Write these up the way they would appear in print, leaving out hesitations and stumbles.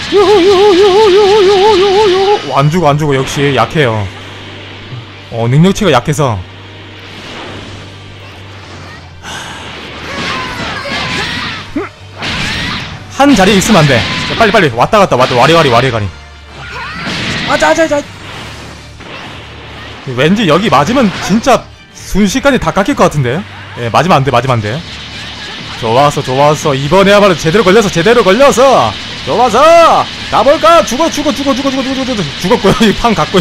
유유유유유유유. 안 죽어 안 죽어. 역시 약해요. 능력치가 약해서. 한 자리에 있으면 안 돼. 빨리 왔다 갔다 와리가리. 아자자자. 왠지 여기 맞으면 진짜 순식간에 다 깎일 것 같은데. 예, 맞으면 안 돼. 좋았어. 이번에야말로 제대로 걸려서. 좋아서 가볼까? 죽었고요. 이 판 갔고요.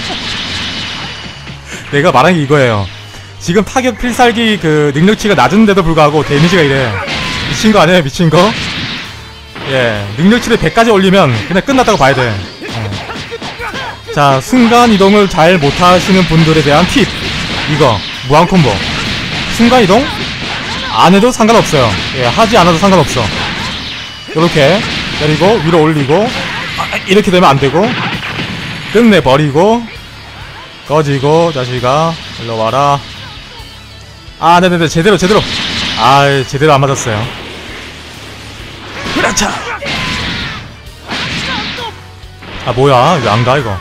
내가 말한 게 이거예요. 지금 타격 필살기 그 능력치가 낮은데도 불구하고 데미지가 이래. 미친 거 아니에요? 미친 거? 예, 능력치를 100까지 올리면 그냥 끝났다고 봐야 돼. 자, 순간이동을 잘 못하시는 분들에 대한 팁. 이거 무한 콤보. 순간이동 안 해도 상관없어요. 예, 하지 않아도 상관없어. 요렇게 때리고 위로 올리고 이렇게 되면 안 되고 끝내버리고 꺼지고. 자식아 일로 와라. 아, 네네네. 제대로. 아, 제대로 안 맞았어요. 그렇죠. 아, 뭐야? 왜 안 가 이거?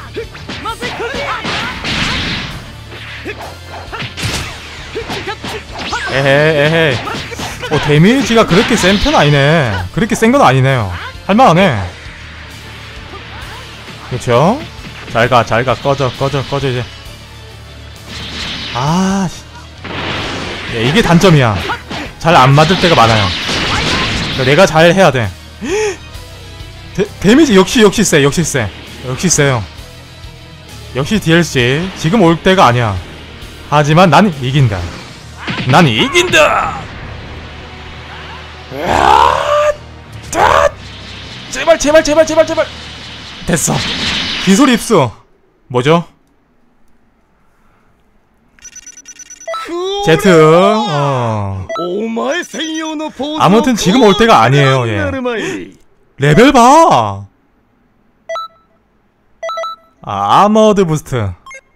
에헤. 데미지가 그렇게 센 편 아니네. 그렇게 센 건 아니네요. 할만하네. 그렇죠? 잘 가. 꺼져 이제. 아, 예, 이게 단점이야. 잘 안 맞을 때가 많아요. 그러니까 내가 잘 해야 돼. 데미지 역시 세요. 역시 DLC. 지금 올 때가 아니야. 하지만 난 이긴다. 제발. 됐어. 기술 입수. 뭐죠? 제트. 아무튼 지금 올 때가 아니에요. 예. 레벨 봐. 아머드 부스트.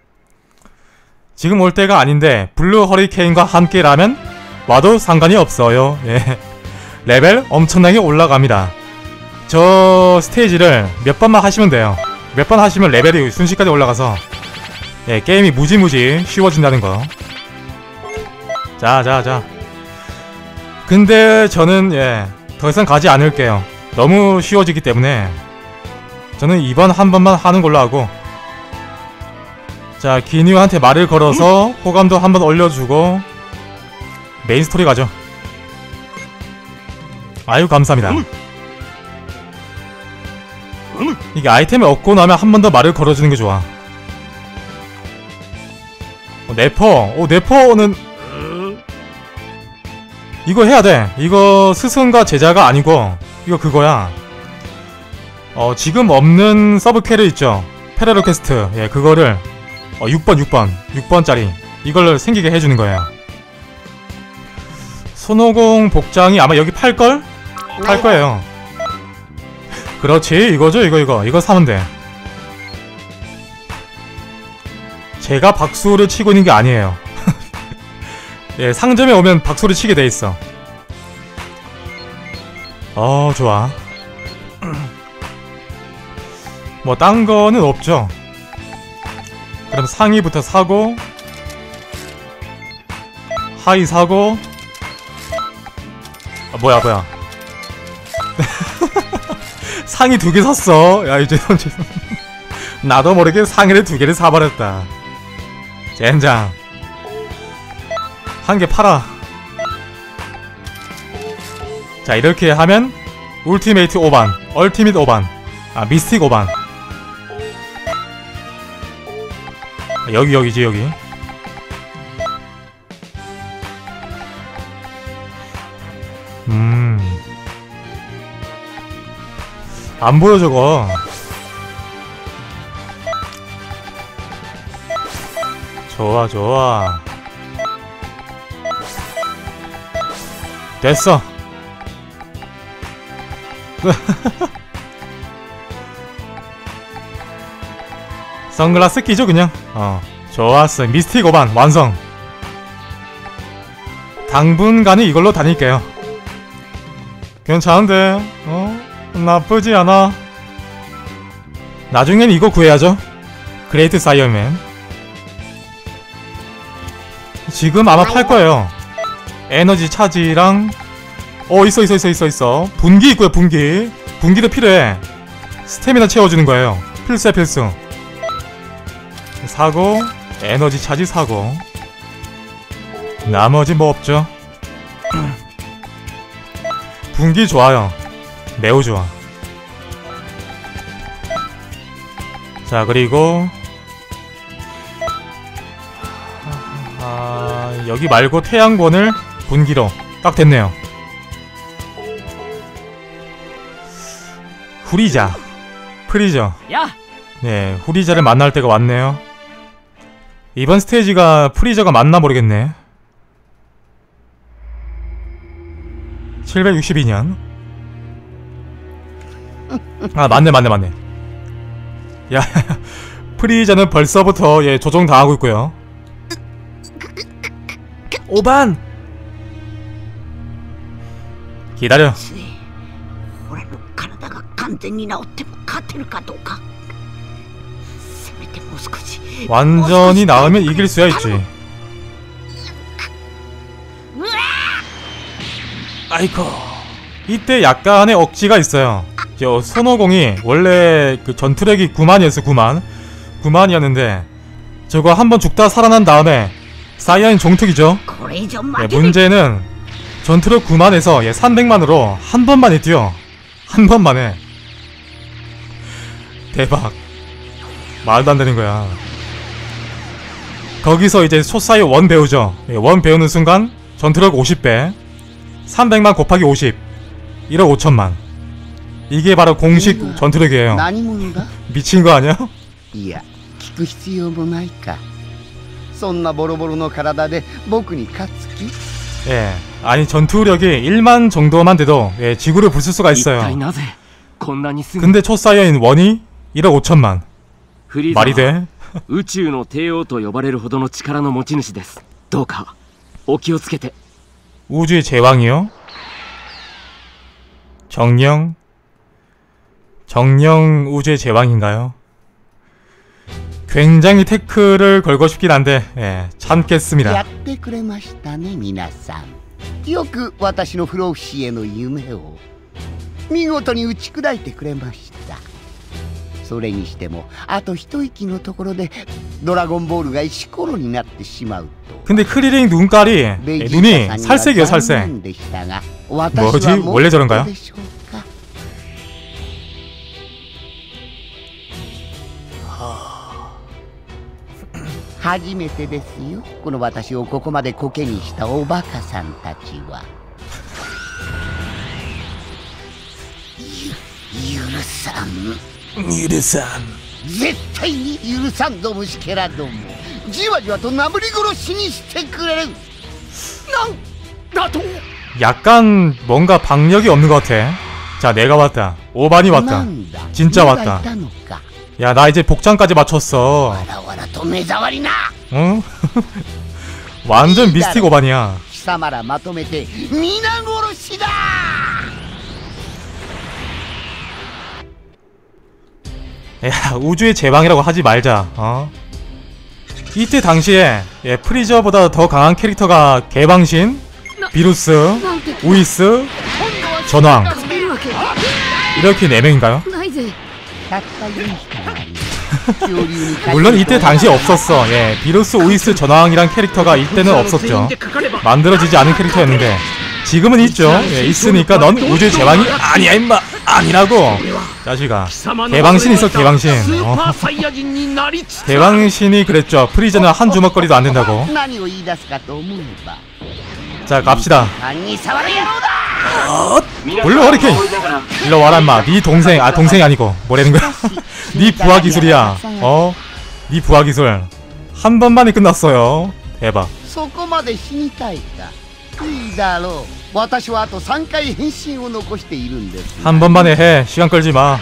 지금 올 때가 아닌데 블루 허리케인과 함께라면 와도 상관이 없어요. 예. 레벨 엄청나게 올라갑니다. 저 스테이지를 몇 번만 하시면 돼요. 몇 번 하시면 레벨이 순식간에 올라가서, 예, 게임이 무지무지 쉬워진다는 거. 자. 근데 저는, 예, 더 이상 가지 않을게요. 너무 쉬워지기 때문에 저는 이번 한 번만 하는 걸로 하고. 자, 기뉴한테 말을 걸어서 호감도 한번 올려주고 메인 스토리 가죠. 아유, 감사합니다. 이게 아이템을 얻고 나면 한 번 더 말을 걸어주는 게 좋아. 네퍼. 네퍼는 이거 해야 돼. 이거 스승과 제자가 아니고 이거 그거야. 지금 없는 서브 캐릭 있죠. 페레로 퀘스트. 예, 그거를 6번짜리 이걸 생기게 해주는 거예요. 손오공 복장이 아마 여기 팔걸? 팔 거예요. 그렇지, 이거죠. 이거 사면 돼. 제가 박수를 치고 있는 게 아니에요. 예, 상점에 오면 박수를 치게 돼 있어. 좋아. 뭐 딴 거는 없죠. 그럼 상의부터 사고, 하의 사고. 뭐야. 상의 2개 샀어. 야, 이제 나도 모르게 상의를 2개를 사버렸다. 젠장. 1개 팔아. 자, 이렇게 하면 울티메이트 5반, 얼티밋 5반, 미스틱 5반. 여기지, 여기. 안 보여, 저거. 좋아. 됐어. 선글라스 끼죠, 그냥. 좋았어. 미스틱 5반 완성. 당분간은 이걸로 다닐게요. 괜찮은데? 나쁘지 않아. 나중엔 이거 구해야죠. 그레이트 사이어맨. 지금 아마 팔거예요. 에너지 차지랑 있어. 분기 있고요. 분기도 필요해. 스태미나 채워주는 거예요. 필수야 필수. 사고 에너지 차지 사고. 나머지 뭐 없죠. 분기 좋아요. 매우 좋아. 자, 그리고 여기 말고 태양권을 분기로 딱 됐네요. 후리자, 프리저. 네, 후리자를 만날 때가 왔네요. 이번 스테이지가 프리저가 맞나 모르겠네. 762년. 아, 맞네. 야, 프리저는 벌써부터 조종 당하고 있고요. 오반! 기다려. 완전히 나으면 이길 수야 있지. 아이고, 이때 약간의 억지가 있어요. 손오공이 원래 그 전투력이 9만이었어. 9만이었는데 저거 한번 죽다 살아난 다음에 사이아인 종특이죠. 문제는 전투력 9만에서 300만으로 한 번만에 뛰어. 한 번만에. 대박. 말도 안 되는 거야. 거기서 이제 소사이어 1 배우죠. 1 배우는 순간 전투력 50배, 300만 곱하기 50, 1억 5천만. 이게 바로 공식 전투력이에요. 미친 거 아니야? 예, 아니 전투력이 1만 정도만 돼도 지구를 부술 수가 있어요. 근데 초사이어인 1이 1억 5천만. 말이 돼? 우주의 제왕이요? 정령 우주의 제왕인가요? 굉장히 태클을 걸고 싶긴 한데 참겠습니다. 근데 크리링 눈깔이 눈이 살색이에요. 살색. 뭐지? 원래 저런가요? 약간 뭔가 박력이 없는 것 같아. 자, 내가 왔다. 오반이 왔다. 진짜 왔다. 야, 나 이제 복장까지 맞췄어. 응? 완전 미스틱 오반이야. 야, 우주의 제왕이라고 하지 말자. 이때 당시에 프리저보다 더 강한 캐릭터가 개방신, 비루스, 우이스, 전왕, 이렇게 4명인가요? 물론 이때 당시에 없었어. 비루스, 우이스, 전왕이란 캐릭터가 이때는 없었죠. 만들어지지 않은 캐릭터였는데 지금은 있죠. 있으니까 넌 우주의 제왕이 아니야 임마. 아니라고. 자식아. 개방신 있어. 개방신. 개방신이 그랬죠. 프리저는 한 주먹거리도 안 된다고. 자, 갑시다. 물론 허리케인. 일로 와라 임마. 네 동생. 아, 동생이 아니고 뭐라는 거야? 네 부하 기술이야. 네 부하 기술 한 번만에 끝났어요. 대박. 한 번만에 해. 시간 끌지 마.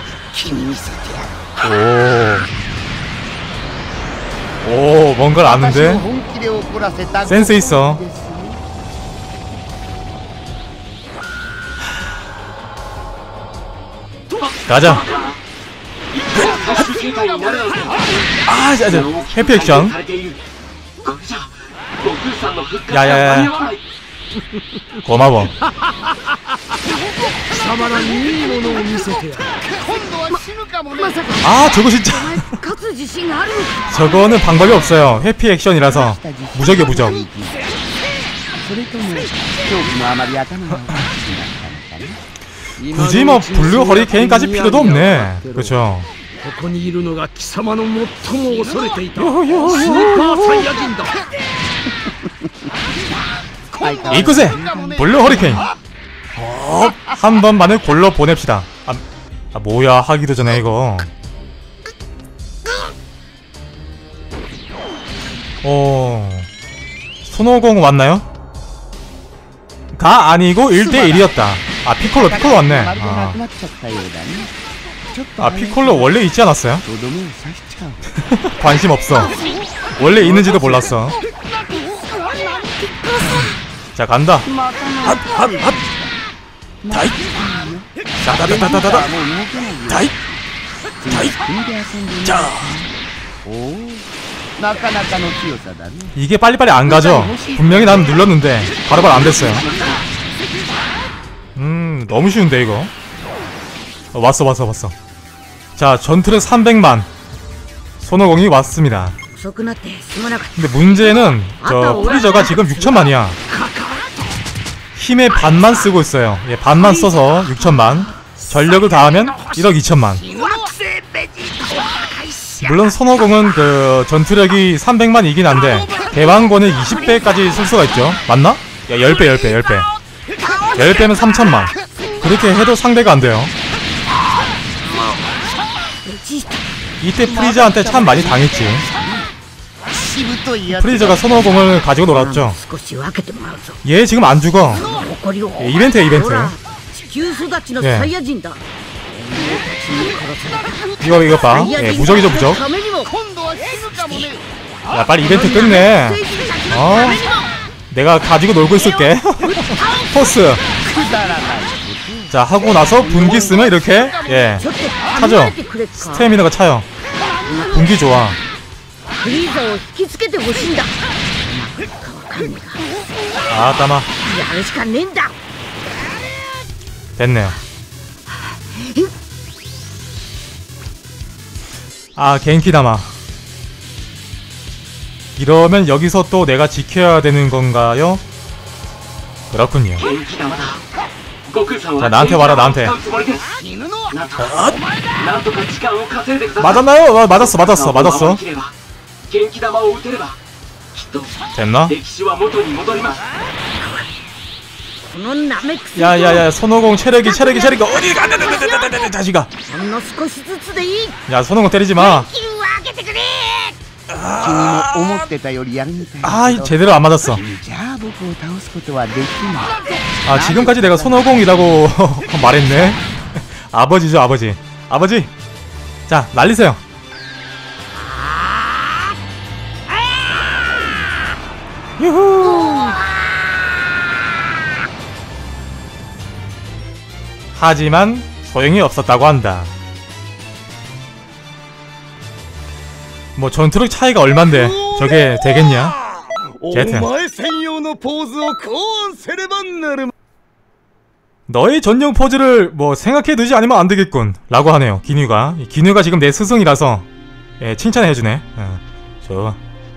오, 뭔가를 아는데? 센스 있어. 가자. 아, 자, 해피 액션. 야야야. 고마워. 아, 저거 진짜. 저거는 방법이 없어요. 해피 액션이라서 무적이야 무적. 굳이 뭐 블루 허리케인까지 필요도 없네. 그렇죠. 이끄세 블루 허리케인. 한 번만을 골로 보냅시다. 아 뭐야, 하기도 전에 이거. 손오공 왔나요? 가 아니고 1대1이었다. 아 피콜로 왔네. 아 피콜로 원래 있지 않았어요? 관심 없어. 원래 있는지도 몰랐어. 자 간다. 핫 다이. 자다다다다다. 다이. 자. 이게 빨리빨리 안 가죠. 분명히 난 눌렀는데 바로바로 안 됐어요. 너무 쉬운데 이거. 왔어. 자 전투력 300만 손오공이 왔습니다. 근데 문제는 저 프리저가 지금 6천만이야. 힘의 반만 쓰고 있어요. 예, 반만 써서 6천만. 전력을 다하면 1억 2천만. 물론 손오공은 그 전투력이 300만이긴 한데 대왕권을 20배까지 쓸 수가 있죠. 맞나? 야 10배 10배면 3천만. 그렇게 해도 상대가 안 돼요. 이때 프리저한테 참 많이 당했지. 프리저가 손오공을 가지고 놀았죠. 얘 지금 안 죽어. 예, 이벤트야 이벤트. 예. 이거 봐. 예, 무적이죠 무적. 야 빨리 이벤트 끝내. 내가 가지고 놀고 있을게. 토스. 자 하고 나서 분기 쓰면 이렇게 예 차죠. 스태미너가 차요. 분기 좋아. 아 따마. 됐네요. 아 겐키다마. 이러면 여기서 또 내가 지켜야 되는 건가요? 그렇군요. 자 나한테 와라 나한테. 맞았나요? 맞았어. 됐나? 야야야 손오공 체력이 어디 가 자식아. 야 손오공 때리지마. 아 제대로 안 맞았어. 아 지금까지 내가 손오공이라고 말했네. 아버지죠 아버지. 자 날리세요. 유후. 하지만 소용이 없었다고 한다. 뭐 전투력 차이가 얼만데 저게 되겠냐? 제트. 너의 전용 포즈를 뭐 생각해두지 않으면 안 되겠군 라고 하네요. 기뉴가 지금 내 스승이라서 예, 칭찬해주네. 좋아.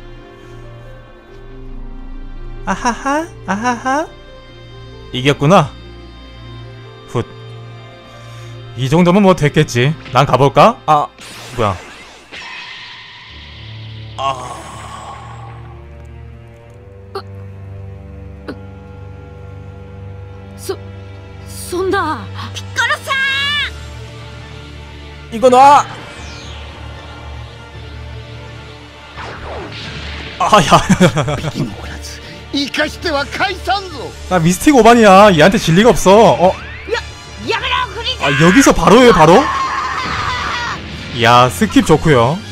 아하하 이겼구나. 훗. 이 정도면 뭐 됐겠지. 난 가볼까? 아 뭐야. 손다. 피코로さん! 이거 놔. 아야. 나 미스틱 5반이야. 얘한테 진리가 없어. 아 여기서 바로예요 바로? 야 스킵 좋구요.